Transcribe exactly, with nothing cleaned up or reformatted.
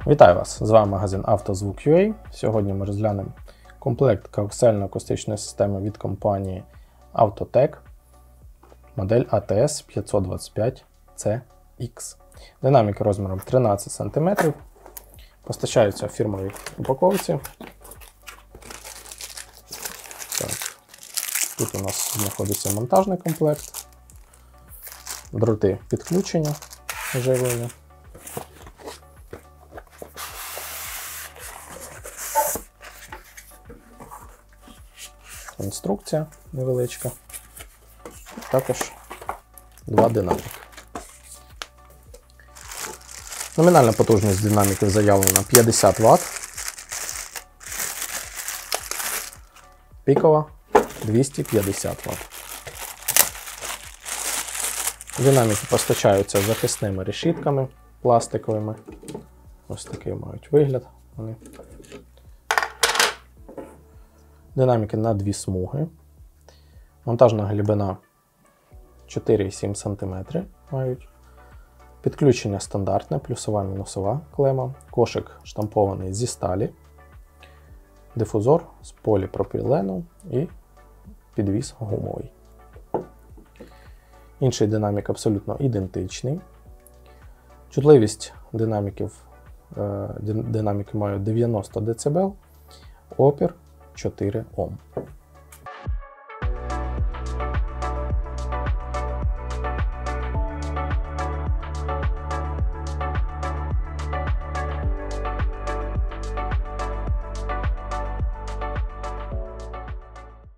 Вітаю вас! З вами магазин «Автозвук.ua». Сьогодні ми розглянемо комплект коаксіально-акустичної системи від компанії Autotech, модель А Т С п'ятсот двадцять п'ять С Х. Динаміки розміром тринадцять сантиметрів. Постачаються в фірмовій упаковці. Так. Тут у нас знаходиться монтажний комплект, дроти підключення живлення. Інструкція невеличка, також два динаміки. Номінальна потужність динаміків заявлена п'ятдесят ватт, пікова двісті п'ятдесят ватт. Динаміки постачаються захисними решітками пластиковими. Ось такий мають вигляд вони. Динаміки на дві смуги. Монтажна глибина чотири цілих сім сантиметра мають. Підключення стандартне, плюсова мінусова клема. Кошик штампований зі сталі. Дифузор з поліпропілену і підвіс гумовий. Інший динамік абсолютно ідентичний. Чутливість динаміків, динаміки мають дев'яносто децибел, опір чотири Ом.